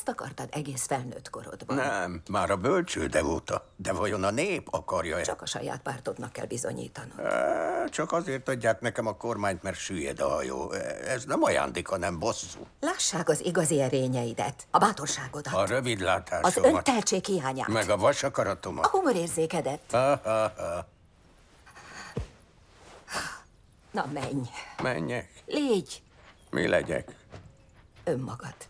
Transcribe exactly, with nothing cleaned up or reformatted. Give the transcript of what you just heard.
akartad egész felnőtt korodban. Nem, már a bölcsőde óta. De vajon a nép akarja-e? Csak a saját pártodnak kell bizonyítanod. E, csak azért adják nekem a kormányt, mert süllyed a hajó. Ez nem ajándéka, nem bosszú. Lássák az igazi erényeidet, a bátorságodat. A rövidlátásomat. Az öntehetség hiányát. Meg a vasakaratomat. A humorérzékedet. Ha, ha, ha. Na, menj. Menjek? Légy Mi legyek? önmagad.